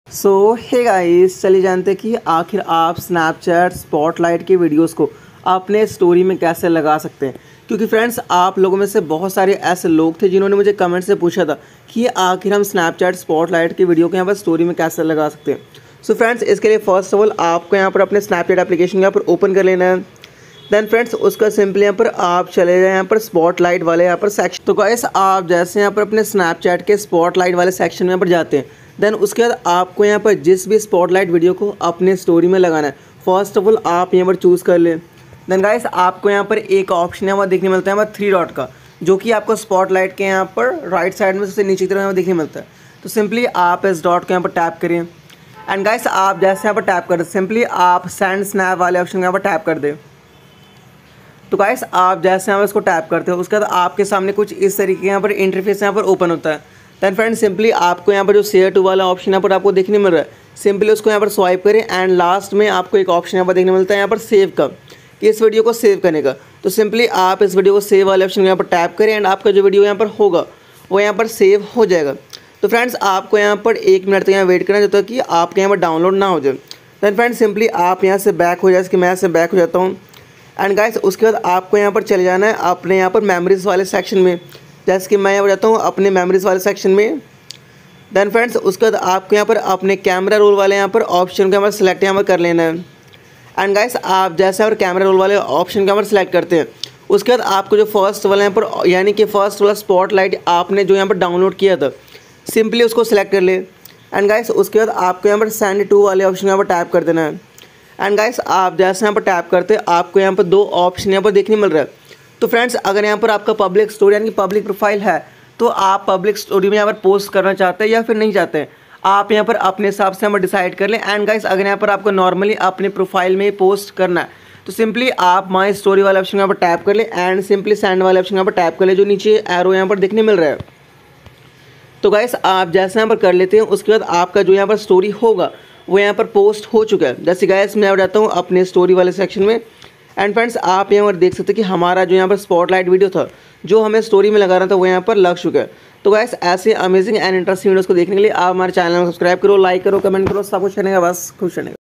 Hey guys, चलिए जानते हैं कि आखिर आप स्नैपचैट स्पॉटलाइट की वीडियोस को अपने स्टोरी में कैसे लगा सकते हैं। क्योंकि फ्रेंड्स, आप लोगों में से बहुत सारे ऐसे लोग थे जिन्होंने मुझे कमेंट से पूछा था कि आखिर हम स्नैपचैट स्पॉटलाइट की वीडियो को यहाँ पर स्टोरी में कैसे लगा सकते हैं। सो फ्रेंड्स, इसके लिए फर्स्ट ऑफ ऑल आपको यहाँ पर अपने स्नैपचैट एप्लीकेशन यहाँ पर ओपन कर लेना है। देन फ्रेंड्स, उसका सिंपली यहाँ पर आप चले जाए यहाँ पर स्पॉटलाइट वाले यहाँ पर सेक्शन। तो गाइस, आप जैसे यहाँ पर अपने स्नैपचैट के स्पॉटलाइट वाले सेक्शन में यहाँ पर जाते हैं, देन उसके बाद आपको यहाँ पर जिस भी स्पॉटलाइट वीडियो को अपने स्टोरी में लगाना है, फर्स्ट ऑफ ऑल आप यहाँ पर चूज़ कर लें। देन गाइस, आपको यहाँ पर एक ऑप्शन यहाँ पर देखने मिलता है यहाँ पर 3 डॉट का, जो कि आपको स्पॉटलाइट के यहाँ पर राइट साइड में सबसे नीचे की तरफ यहाँ पर देखने मिलता है। तो सिंपली आप इस डॉट को यहाँ पर टैप करें एंड गाइस, आप जैसे यहाँ पर टैप कर दें, सिंपली आप सेंड स्नैप वाले ऑप्शन यहाँ पर टैप कर दें। तो गाइस, आप जैसे यहाँ पर इसको टैप करते हो, उसके बाद आपके सामने कुछ इस तरीके यहाँ पर इंटरफेस यहाँ पर ओपन होता है। दैन फ्रेंड्स, सिंपली आपको यहाँ पर जो शेयर टू वाला ऑप्शन यहाँ पर आपको देखने मिल रहा है, सिंपली उसको यहाँ पर स्वाइप करें एंड लास्ट में आपको एक ऑप्शन यहाँ पर देखने मिलता है यहाँ पर सेव का, कि इस वीडियो को सेव करने का। तो सिंपली आप इस वीडियो को सेव वाले ऑप्शन यहाँ पर टैप करें एंड आपका जो वीडियो यहाँ पर होगा वो यहाँ पर सेव हो जाएगा। तो फ्रेंड्स, आपको यहाँ पर 1 मिनट तक यहाँ वेट करना जब तक कि आपके यहाँ पर डाउनलोड ना हो जाए। दैन फ्रेंड्स, सिंपली आप यहाँ से बैक हो जाए, इसके मैं यहाँ से बैक हो जाता हूँ एंड गाइस, उसके बाद आपको यहाँ पर चले जाना है अपने यहाँ पर मेमोरीज़ वाले सेक्शन में, जैसे कि मैं यहाँ पर जाता हूँ अपने मेमोरीज़ वाले सेक्शन में। देन फ्रेंड्स, उसके बाद आपको यहाँ पर अपने कैमरा रोल वाले यहाँ पर ऑप्शन को यहाँ पर सेलेक्ट यहाँ पर कर लेना है एंड गाइस, आप जैसे यहाँ पर कैमरा रोल वाले ऑप्शन को यहाँ पर सेलेक्ट करते हैं, उसके बाद आपको जो फर्स्ट वाला यहाँ पर यानी कि फर्स्ट वाला स्पॉटलाइट आपने जो यहाँ पर डाउनलोड किया था, सिंपली उसको सेलेक्ट कर ले एंड गाइस, उसके बाद आपको यहाँ पर सेंड टू वाले ऑप्शन यहाँ पर टैप कर देना है एंड गाइस, आप जैसे यहाँ पर टैप करते हैं, आपको यहाँ पर 2 ऑप्शन यहाँ पर देखने मिल रहा है। तो फ्रेंड्स, अगर यहाँ पर आपका पब्लिक स्टोरी यानी कि पब्लिक प्रोफाइल है, तो आप पब्लिक स्टोरी में यहाँ पर पोस्ट करना चाहते हैं या फिर नहीं चाहते हैं, आप यहाँ पर अपने हिसाब से यहाँ पर डिसाइड कर लें। एंड गाइस, अगर यहाँ पर आपको नॉर्मली अपने प्रोफाइल में पोस्ट करना है, तो सिंपली आप माई स्टोरी वाले ऑप्शन यहाँ पर टैप कर लें एंड सिंपली सेंड वाले ऑप्शन यहाँ पर टैप कर लें, जो नीचे एरो यहाँ पर देखने मिल रहा है। तो गाइस, आप जैसे यहाँ पर कर लेते हैं, उसके बाद आपका जो यहाँ पर स्टोरी होगा वो यहाँ पर पोस्ट हो चुका है। जैसे गाइस, मैं जाता हूँ अपने स्टोरी वाले सेक्शन में एंड फ्रेंड्स, आप यहाँ पर देख सकते हैं कि हमारा जो यहाँ पर स्पॉटलाइट वीडियो था, जो हमें स्टोरी में लगाना था, वो यहाँ पर लग चुका है। तो गाइस, ऐसे अमेजिंग एंड इंटरेस्टिंग वीडियोस को देखने के लिए आप हमारे चैनल को सब्सक्राइब करो, लाइक करो, कमेंट करो, सब कुछ करने का बस खुश रहने का।